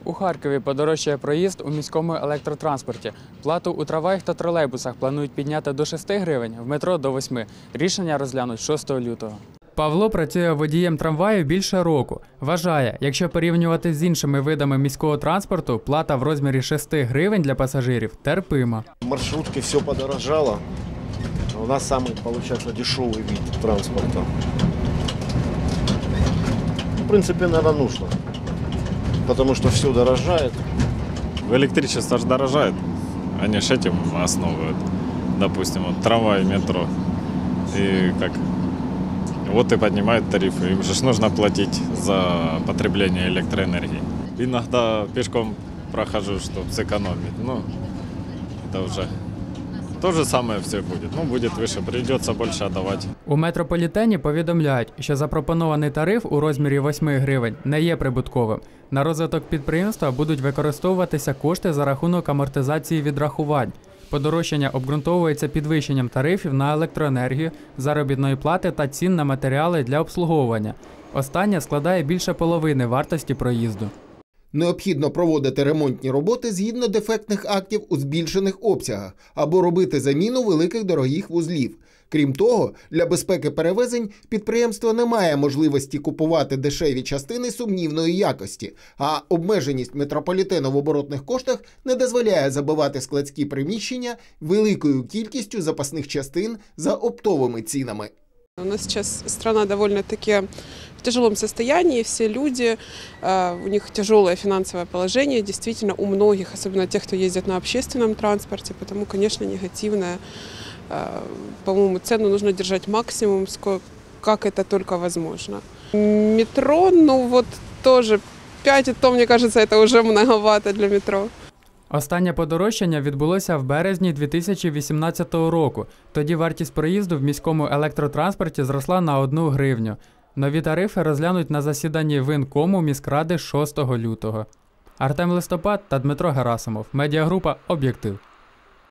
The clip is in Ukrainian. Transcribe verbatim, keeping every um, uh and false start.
У Харкові подорожчає проїзд у міському електротранспорті. Плату у трамваях та тролейбусах планують підняти до шести гривень, в метро – до восьми. Рішення розглянуть шостого лютого. Павло працює водієм трамваю більше року. Вважає, якщо порівнювати з іншими видами міського транспорту, плата в розмірі шести гривень для пасажирів терпима. В маршрутке все подорожало. У нас самый, получается, дешевый вид транспорта. В принципе, наверное, нужно. Потому что все дорожает. Электричество же дорожает. Они же этим основывают. Допустим, вот трамвай, метро. И как... Вот и поднимают тарифы. Им же нужно платить за потребление электроэнергии. Иногда пешком прохожу, чтобы сэкономить. Ну, это уже... То же самое все будет. Ну, будет выше, придется больше отдавать. У метрополітені повідомляють, що запропонований тариф у розмірі восьми гривень не є прибутковим. На розвиток підприємства будуть використовуватися кошти за рахунок амортизації відрахувань. Подорожчання обґрунтовується підвищенням тарифів на електроенергію, заробітної плати та цін на матеріали для обслуговування. Остання складає більше половини вартості проїзду. Необхідно проводити ремонтні роботи згідно дефектних актів у збільшених обсягах або робити заміну великих дорогих вузлів. Крім того, для безпеки перевезень підприємство не має можливості купувати дешеві частини сумнівної якості, а обмеженість метрополітену в оборотних коштах не дозволяє забивати складські приміщення великою кількістю запасних частин за оптовими цінами. У нас сейчас страна довольно-таки в тяжелом состоянии, все люди, у них тяжелое финансовое положение, действительно у многих, особенно тех, кто ездит на общественном транспорте, потому, конечно, негативное. По-моему, цену нужно держать максимум, как это только возможно. Метро, ну вот тоже пять, то, мне кажется, это уже многовато для метро. Останнє подорожчання відбулося в березні дві тисячі вісімнадцятого року. Тоді вартість проїзду в міському електротранспорті зросла на одну гривню. Нові тарифи розглянуть на засіданні виконкому міськради шостого лютого. Артем Листопад та Дмитро Герасимов. Медіагрупа «Об'єктив».